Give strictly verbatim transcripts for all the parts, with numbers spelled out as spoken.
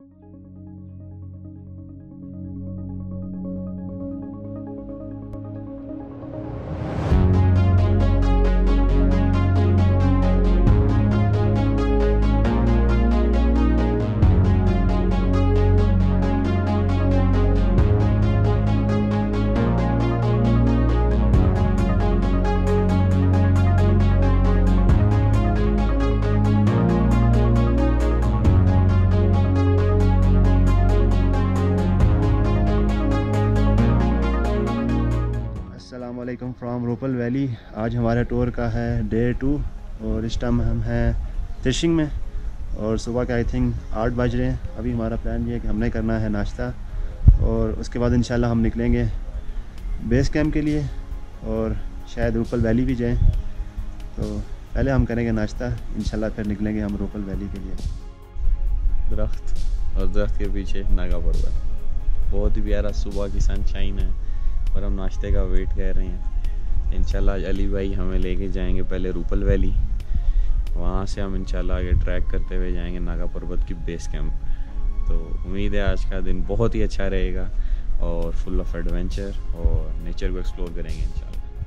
From रोपल valley. आज हमारे टूर का है डे टू और इस टाइम हम हैं तिरशिंग में और सुबह के आई थिंक आठ बज रहे हैं। अभी हमारा प्लान ये है कि हमने करना है नाश्ता और उसके बाद इंशाल्लाह हम निकलेंगे बेस कैंप के लिए और शायद रोपल वैली भी जाएं। तो पहले हम करेंगे नाश्ता, इंशाल्लाह फिर निकलेंगे हम रोपल वैली के लिए। दरख्त और दरख्त के पीछे नागा पर्वत, बहुत ही प्यारा सुबह की सनशाइन है और हम नाश्ते का वेट कर रहे हैं। इंशाल्लाह अली भाई हमें लेके जाएंगे पहले रूपल वैली, वहाँ से हम इंशाल्लाह आगे ट्रैक करते हुए जाएंगे नागा पर्वत की बेस कैंप। तो उम्मीद है आज का दिन बहुत ही अच्छा रहेगा और फुल ऑफ एडवेंचर और नेचर को एक्सप्लोर करेंगे इंशाल्लाह।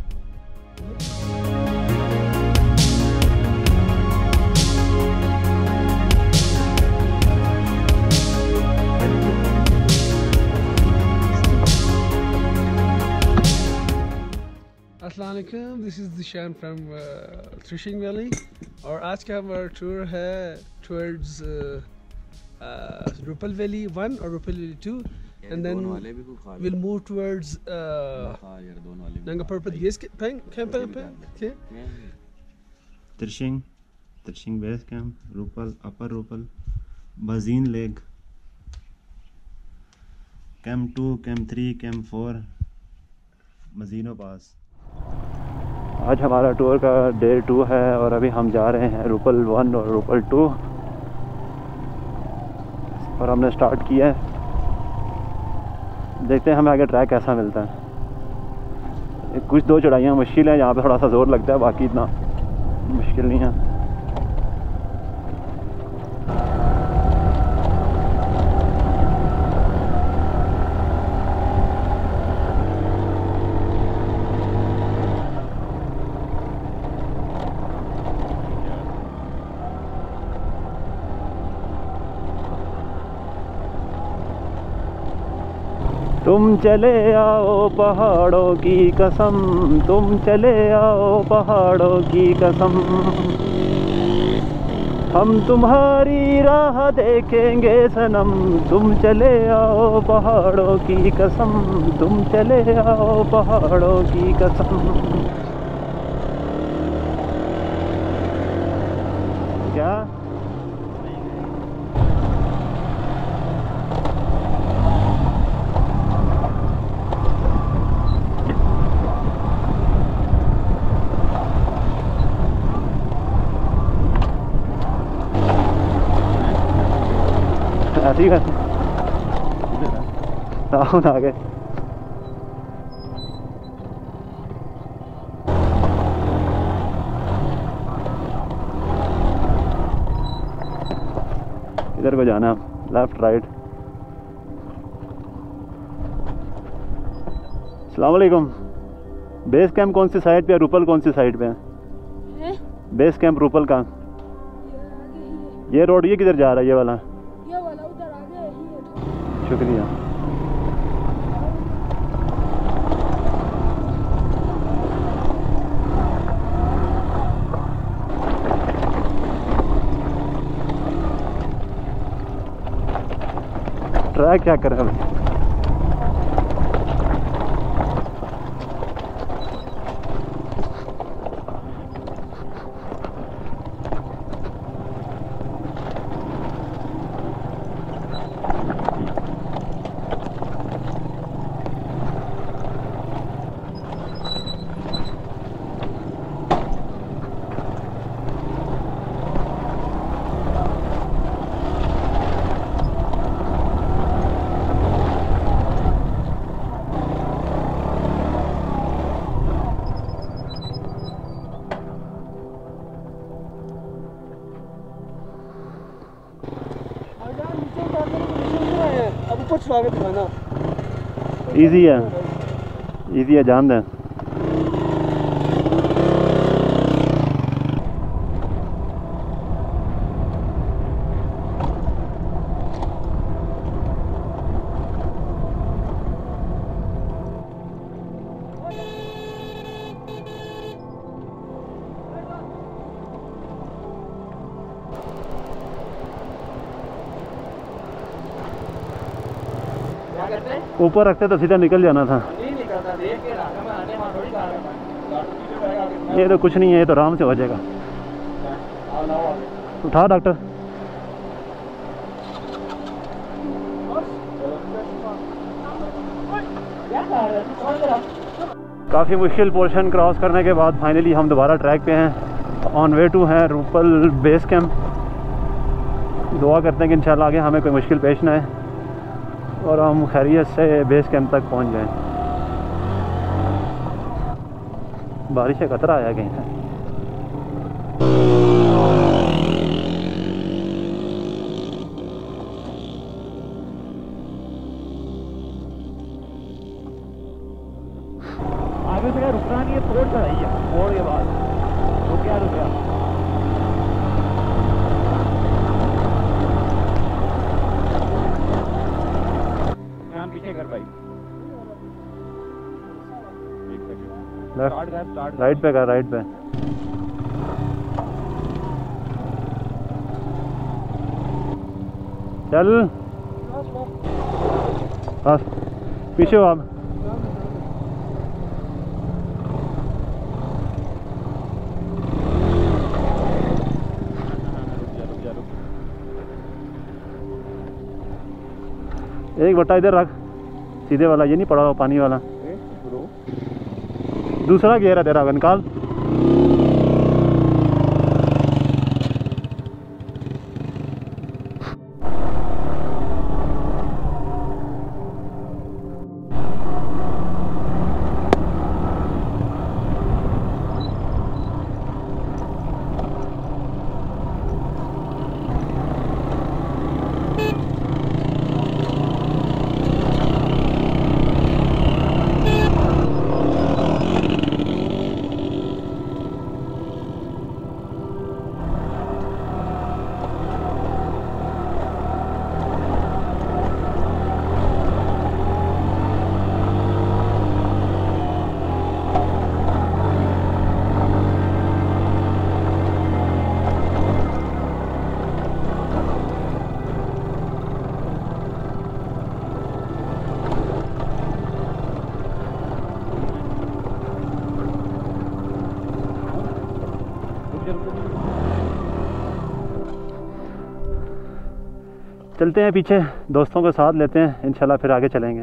अस्सलामुअलैकुम, this is Dishan from Tirshing valley और आज का हमारा टूर है टुवर्ड्स रूपल वैली वन और Rupal valley two and then will move towards Naga Parbat base camp पे। Tirshing Tirshing base camp, Rupal, upper Rupal, Bazin lake, camp two, camp three, camp four, Mazeno pass. आज हमारा टूर का डे टू है और अभी हम जा रहे हैं रूपल वन और रूपल टू और हमने स्टार्ट किया है। देखते हैं हमें आगे ट्रैक कैसा मिलता है। कुछ दो चढ़ाइयाँ मुश्किल हैं, यहाँ पे थोड़ा सा जोर लगता है, बाकी इतना मुश्किल नहीं है। तुम चले आओ पहाड़ों की कसम, तुम चले आओ पहाड़ों की कसम, हम तुम्हारी राह देखेंगे सनम। तुम चले आओ पहाड़ों की कसम, तुम चले आओ पहाड़ों की कसम। क्या ऐसी कर आगे इधर को जाना, लेफ्ट राइट। अस्सलाम वालेकुम। बेस कैंप कौन सी साइड पे है? रूपल कौन सी साइड पे है? बेस कैंप रूपल का ये रोड, ये किधर जा रहा है? ये वाला शुक्रिया। ट्रैक क्या कर रहे हैं? अब ऊपर चला के दिखाना। इजी है, इजी है, जान दें। ऊपर रखते तो सीधा निकल जाना था। ये तो कुछ नहीं है, ये तो आराम से हो जाएगा। उठा डॉक्टर। काफ़ी मुश्किल पोर्शन क्रॉस करने के बाद फाइनली हम दोबारा ट्रैक पे हैं। ऑन वे टू है रूपल बेस कैंप। दुआ करते हैं कि इंशाल्लाह आगे हमें कोई मुश्किल पेश ना आए और हम खैरियत से बेस कैंप तक पहुंच जाएं। बारिश का खतरा आया कहीं से। आगे से रुकना नहीं है, तोड़ कर रही है। तोड़ के बाद रुक गया रुक गया पीछे कर भाई। लेफ्ट राइट पे कर, राइट पे। चल बस पीछे हो आप। एक बट्टा इधर रख, सीधे वाला, ये नहीं पड़ा हुआ पानी वाला। दूसरा गियर है तेरा, निकाल। चलते हैं पीछे, दोस्तों को साथ लेते हैं, इंशाल्लाह फिर आगे चलेंगे।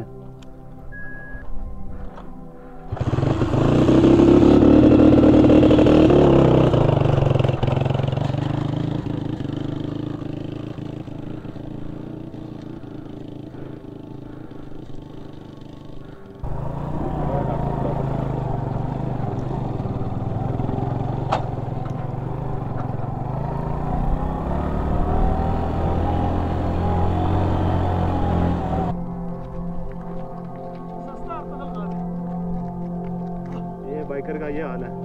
बाइकर का ये हाल है,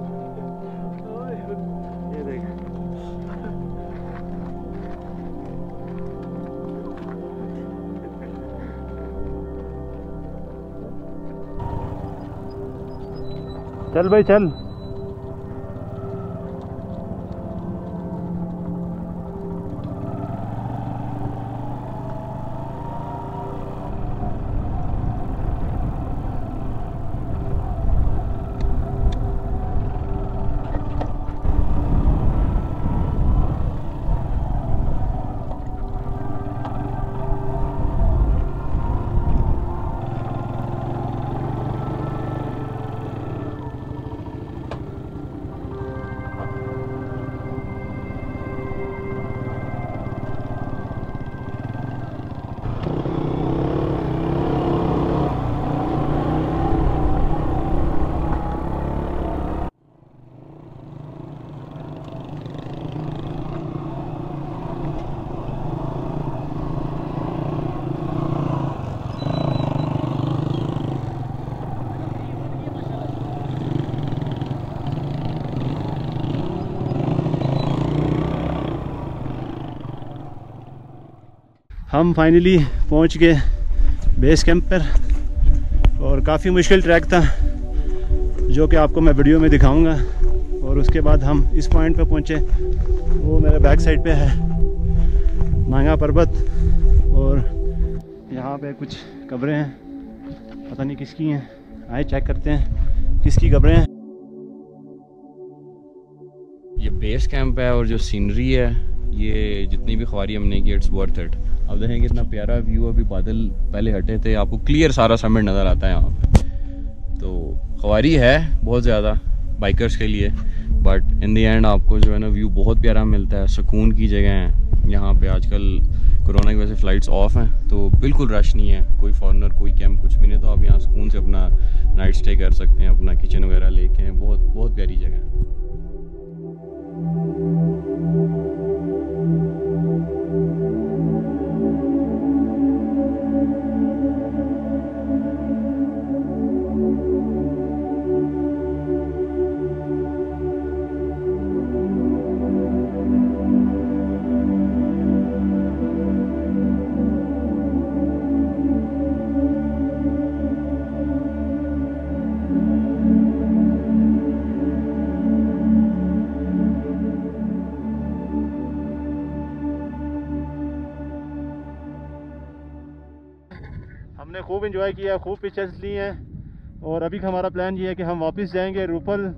ये देख। चल भाई चल। हम फाइनली पहुंच गए बेस कैंप पर और काफ़ी मुश्किल ट्रैक था जो कि आपको मैं वीडियो में दिखाऊंगा। और उसके बाद हम इस पॉइंट पे पहुंचे, वो मेरे बैक साइड पे है नांगा पर्वत और यहाँ पे कुछ कब्रें हैं, पता नहीं किसकी हैं, आए चेक करते हैं किसकी कब्रें हैं। ये बेस कैंप है और जो सीनरी है, ये जितनी भी ख्वारी हमने की इट्स वर्थ इट। अब देखें कितना प्यारा व्यू, अभी बादल पहले हटे थे, आपको क्लियर सारा समिट नज़र आता है यहाँ पे। तो ख्वारी है बहुत ज़्यादा बाइकर्स के लिए, बट इन दी एंड आपको जो है ना व्यू बहुत प्यारा मिलता है, सुकून की जगह है यहाँ पे। आजकल कोरोना की वजह से फ़्लाइट्स ऑफ हैं तो बिल्कुल रश नहीं है, कोई फॉरनर कोई कैंप कुछ भी नहीं, तो आप यहाँ सुकून से अपना नाइट स्टे कर सकते हैं, अपना किचन वगैरह लेके हैं। बहुत बहुत प्यारी जगह है। हमने खूब एंजॉय किया, खूब पिक्चर्स ली हैं और अभी हमारा प्लान ये है कि हम वापस जाएंगे रूपल।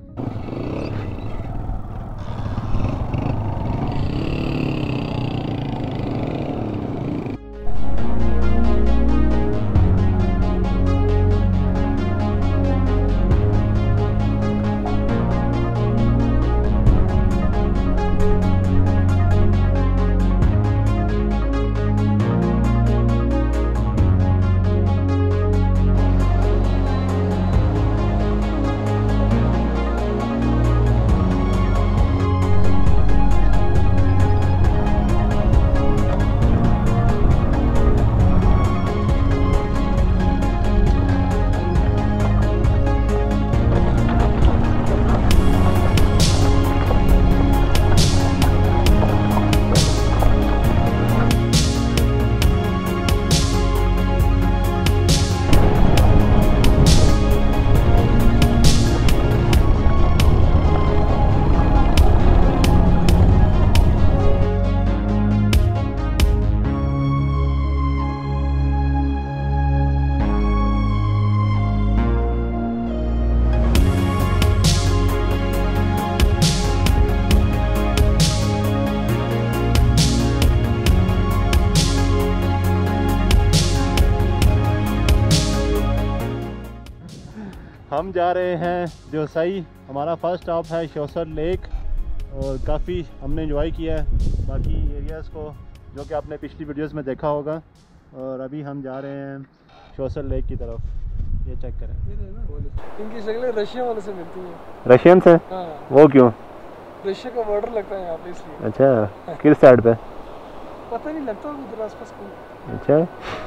हम जा रहे हैं देवसाई, हमारा फर्स्ट स्टॉप है शोसर लेक और काफ़ी हमने एंजॉय किया है बाकी एरियाज़ को जो कि आपने पिछली वीडियोस में देखा होगा। और अभी हम जा रहे हैं शोसर लेक की तरफ, ये चेक करें। इनकी शक्लें रशिया वाले से मिलती हैं। रशियन से? हाँ। वो क्यों? रशिया का बॉर्डर लगता है यहाँ पे इसलिए। अच्छा, किस साइड पे? पता नहीं, लगता होगा उधर आसपास कोई। अच्छा।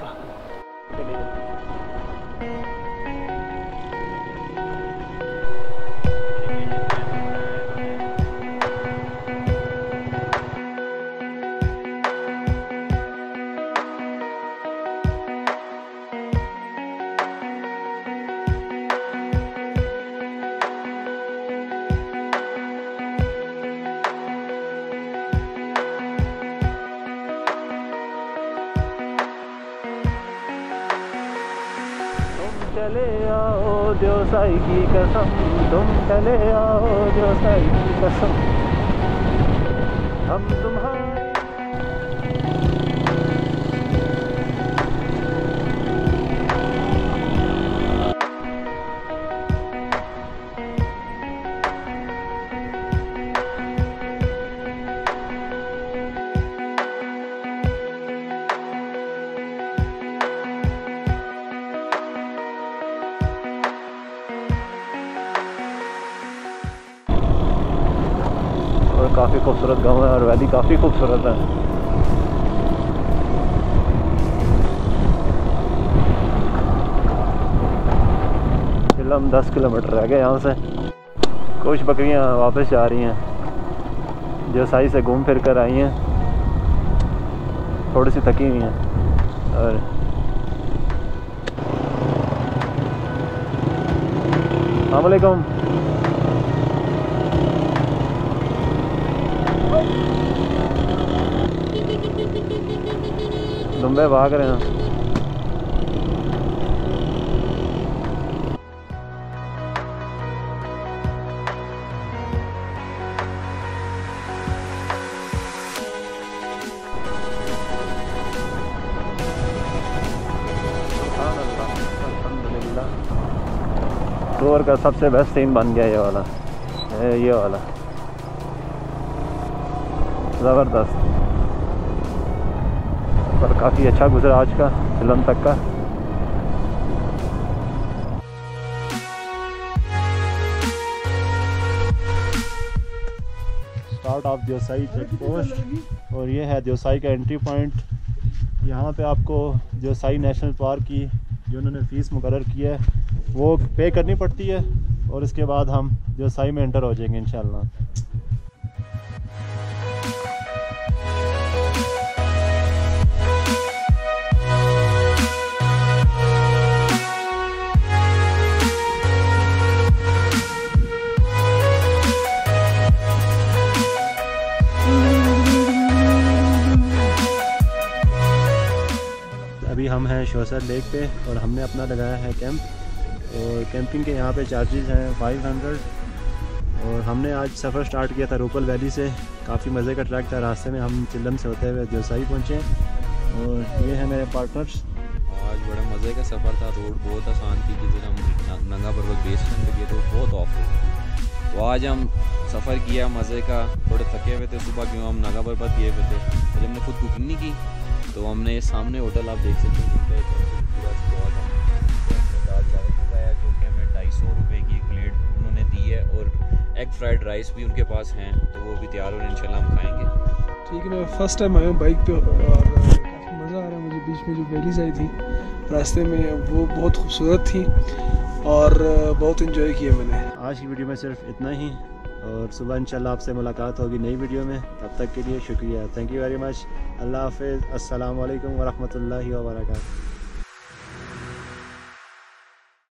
चले आओ देवसाई की कसम, तुम चले आओ देवसाई की कसम, हम तुम्हारे। काफ़ी खूबसूरत गांव है और वैली काफ़ी खूबसूरत है। हम दस किलोमीटर रह गए यहाँ से। कुछ बकरियाँ वापस जा रही हैं, जो साई से घूम फिर कर आई हैं, थोड़ी सी थकी हुई हैं। और अस्सलाम वालेकुम। लंबे भाग रहे हैं। टूर का सबसे बेस्ट सीन बन गया ये वाला, ये वाला ज़बरदस्त। पर काफ़ी अच्छा गुजरा आज का फिल्म तक का। Start of Deosai check post और ये है देवसाई का एंट्री पॉइंट। यहाँ पे आपको देवसाई नेशनल पार्क की जो उन्होंने फ़ीस मुकर्रर की है वो पे करनी पड़ती है और इसके बाद हम देवसाई में एंटर हो जाएंगे इंशाल्लाह। अभी हम हैं शोसर लेक पे और हमने अपना लगाया है कैंप और कैंपिंग के यहाँ पे चार्जेस हैं फाइव हंड्रेड। और हमने आज सफ़र स्टार्ट किया था रोपल वैली से। काफ़ी मज़े का ट्रैक था। रास्ते में हम चिल्लम से होते हुए देवसाई पहुँचे और ये है मेरे पार्टनर्स। आज बड़ा मज़े का सफ़र था। रोड बहुत आसान थी। जिस दिन हम नंगा पर्वत बेस कैंप पे गए थे बहुत ऑफ रोड। तो आज हम सफ़र किया मज़े का। थोड़े थके हुए थे सुबह क्यों हम नंगा पर्वत गए हुए थे। तो जब हमने खुद बुकिंग नहीं की तो हमने सामने होटल आप देख सकते हैं जो कि हमें ढाई सौ रुपये की एक प्लेट उन्होंने दी है और एग फ्राइड राइस भी उनके पास हैं तो वो भी तैयार हो रहे हैं इंशाल्लाह हम खाएंगे। ठीक है, मैं फ़र्स्ट टाइम आया हूँ बाइक पे और काफ़ी मज़ा आ रहा है मुझे। बीच में जो वैलीज आई थी रास्ते में वो बहुत खूबसूरत थी और बहुत इन्जॉय किया मैंने। आज की वीडियो में सिर्फ इतना ही और सुबह इंशाल्लाह आपसे मुलाकात होगी नई वीडियो में। तब तक के लिए शुक्रिया। Thank you very much. अल्लाह हाफ़िज़। अस्सलाम वालेकुम व रहमतुल्लाहि व बरकातहू।